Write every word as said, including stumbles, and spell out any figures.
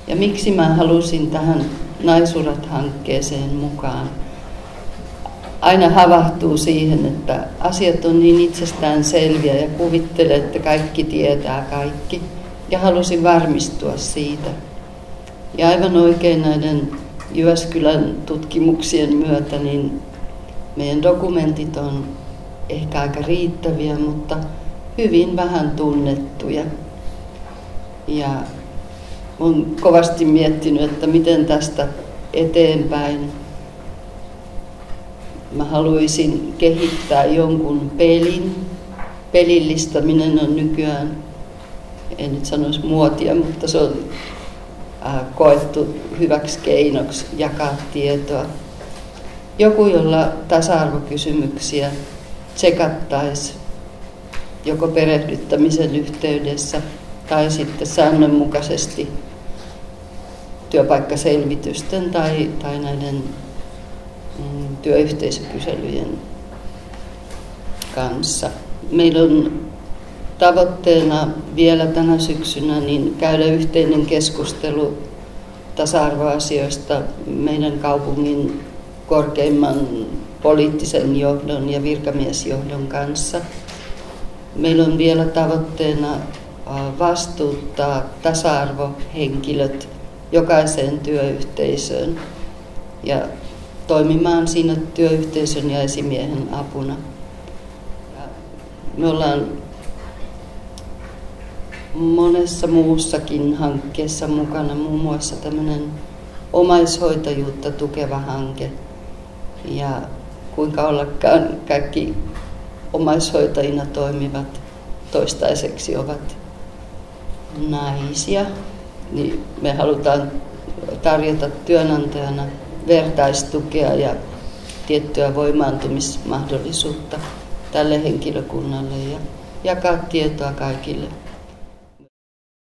Ja miksi mä halusin tähän Naisurat-hankkeeseen mukaan? Aina havahtuu siihen, että asiat on niin itsestään selviä ja kuvittelee, että kaikki tietää kaikki. Ja halusin varmistua siitä. Ja aivan oikein näiden Jyväskylän tutkimuksien myötä niin meidän dokumentit on ehkä aika riittäviä, mutta hyvin vähän tunnettuja. Ja olen kovasti miettinyt, että miten tästä eteenpäin. Mä haluaisin kehittää jonkun pelin. Pelillistäminen on nykyään, en nyt sanoisi muotia, mutta se on koettu hyväksi keinoksi jakaa tietoa. Joku, jolla tasa-arvokysymyksiä tsekattaisiin joko perehdyttämisen yhteydessä tai sitten säännönmukaisesti työpaikkaselvitysten tai, tai näiden mm, työyhteisökyselyjen kanssa. Meillä on tavoitteena vielä tänä syksynä niin käydä yhteinen keskustelu tasa-arvoasioista meidän kaupungin korkeimman poliittisen johdon ja virkamiesjohdon kanssa. Meillä on vielä tavoitteena vastuuttaa tasa-arvohenkilöt jokaiseen työyhteisöön ja toimimaan siinä työyhteisön ja esimiehen apuna. Me ollaan monessa muussakin hankkeessa mukana, muun muassa tämmöinen omaishoitajuutta tukeva hanke. Ja kuinka ollakaan kaikki omaishoitajina toimivat toistaiseksi ovat naisia, niin me halutaan tarjota työnantajana vertaistukea ja tiettyä voimaantumismahdollisuutta tälle henkilökunnalle ja jakaa tietoa kaikille.